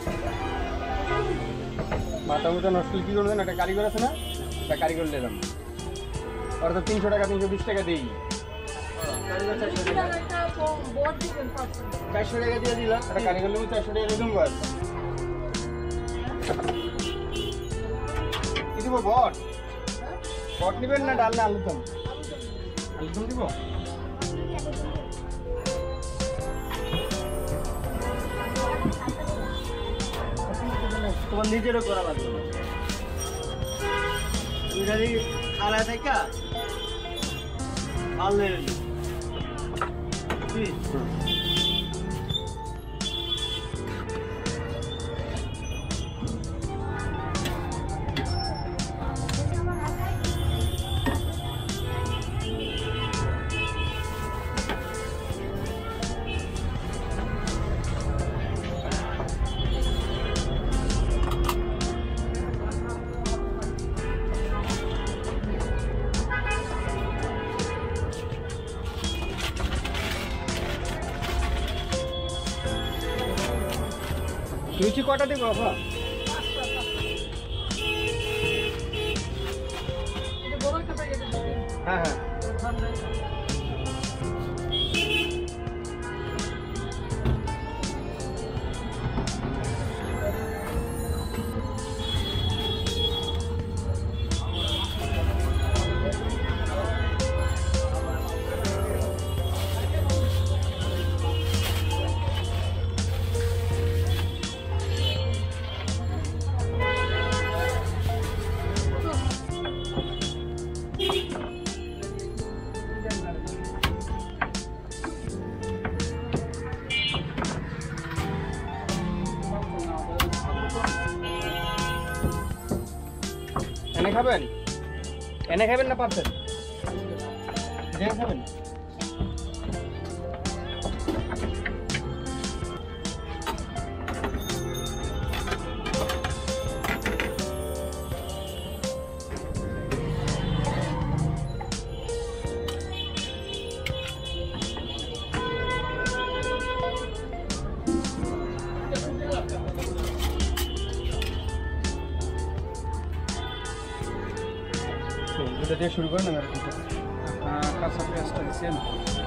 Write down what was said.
মাথা মুথা নষ্ট কি করবেন? একটা কারিগর আছে না, একটা কারিগর নিলাম, ওরা তো 300 টাকা 320 টাকা দিই। 400 টাকা দিয়ে দিলাম, একটা কারিগর নেবো 400 টাকা দিয়ে দেবো। কি দিব? বট বট নেবেন না ডাল না আলুর দম? আলুর দম দিব। তোমার নিজেরও করা লাগবে না, তুমি খালি খালা থেকে পারলে লুচি কটা দিব বাবা? হ্যাঁ হ্যাঁ এনে খাবেন? এনে খাবেন না পারছেন? এনে খাবেন? এটা দিয়ে শুরু করেন না, কাঁচা পেঁয়াজটা দিচ্ছেন।